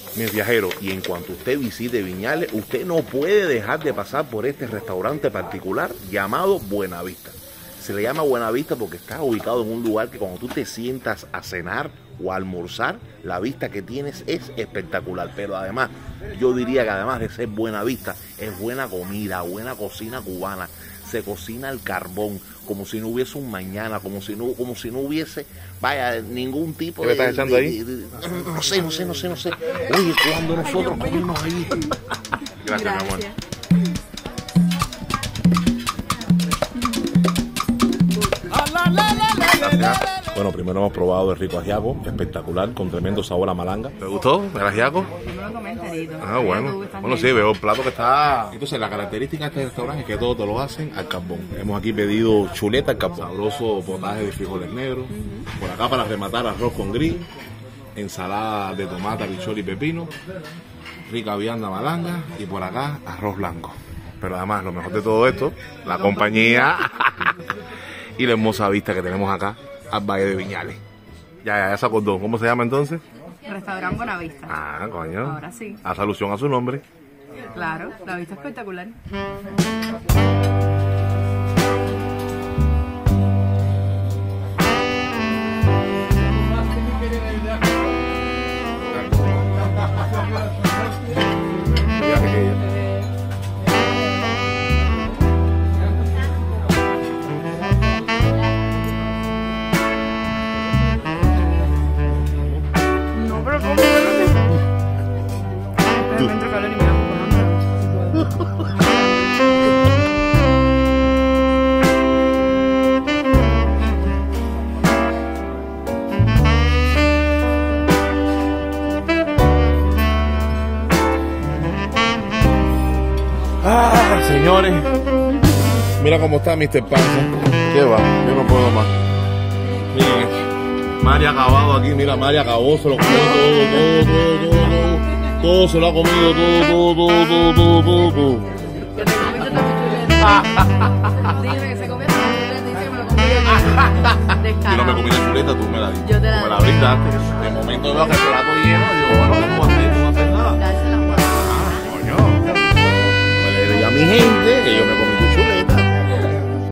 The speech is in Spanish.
mis viajeros, y en cuanto usted visite Viñales, usted no puede dejar de pasar por este restaurante particular llamado Buenavista. Se le llama Buenavista porque está ubicado en un lugar que cuando tú te sientas a cenar o a almorzar, la vista que tienes es espectacular. Pero además, yo diría que además de ser buena vista, es buena comida, buena cocina cubana. Se cocina al carbón, como si no hubiese un mañana, como si no hubiese, vaya, ningún tipo de... ¿Qué me estás echando ahí? No sé. Oye, cuando nosotros comimos ahí. Gracias, mi amor. Gracias. Bueno, primero hemos probado el rico ajiaco, espectacular, con tremendo sabor a malanga. ¿Te gustó el ajiaco? Yo me lo comí enterito. Ah, bueno. Bueno, sí, veo el plato que está... Entonces, la característica de este restaurante es que todo te lo hacen al carbón. Hemos aquí pedido chuleta al carbón, sabroso potaje de frijoles negros. Por acá, para rematar, arroz con gris, ensalada de tomate, habichuela y pepino, rica vianda malanga, y por acá, arroz blanco. Pero además, lo mejor de todo esto, la compañía y la hermosa vista que tenemos acá al Valle de Viñales. Ya se acordó. ¿Cómo se llama entonces? Restaurante Buenavista. Ah, coño. Ahora sí. Hace alusión a su nombre. Claro, la vista espectacular. Señores, mira cómo está Mr. Panza. ¿Qué va? Yo no puedo más. Miren, Mari ha acabado aquí, mira, Mari acabó, se lo comió todo se lo ha comido, todo. Dime que se comió su chuleta, dice que me lo comí. Yo no me comí la chuleta, tú me la diste. Yo te la Tú me la brindaste. De momento veo que el plato lleno, digo, bueno, ¿qué puedo hacer? Tú no haces nada. Dársela, Juan. Coño. Le digo a mi gente que yo me comí